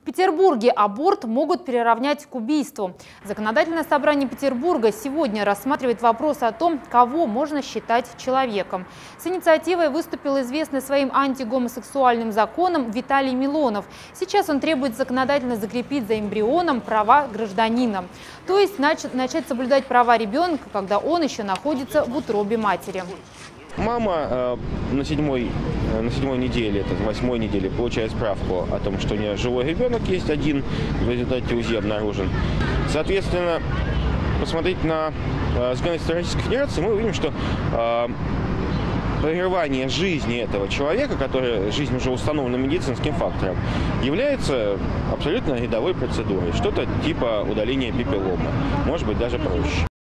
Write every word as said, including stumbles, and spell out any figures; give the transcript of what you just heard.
Петербурге аборт могут приравнять к убийству. Законодательное собрание Петербурга сегодня рассматривает вопрос о том, кого можно считать человеком. С инициативой выступил известный своим антигомосексуальным законом Виталий Милонов. Сейчас он требует законодательно закрепить за эмбрионом права гражданина. То есть начать соблюдать права ребенка, когда он еще находится в утробе матери. Мама э, на, седьмой, э, на седьмой неделе, это восьмой неделе, получает справку о том, что у нее живой ребенок есть один, в результате УЗИ обнаружен. Соответственно, посмотреть на э, законодательство Российской Федерации, мы увидим, что э, прерывание жизни этого человека, который жизнь уже установлена медицинским фактором, является абсолютно рядовой процедурой. Что-то типа удаления папилломы, может быть даже проще.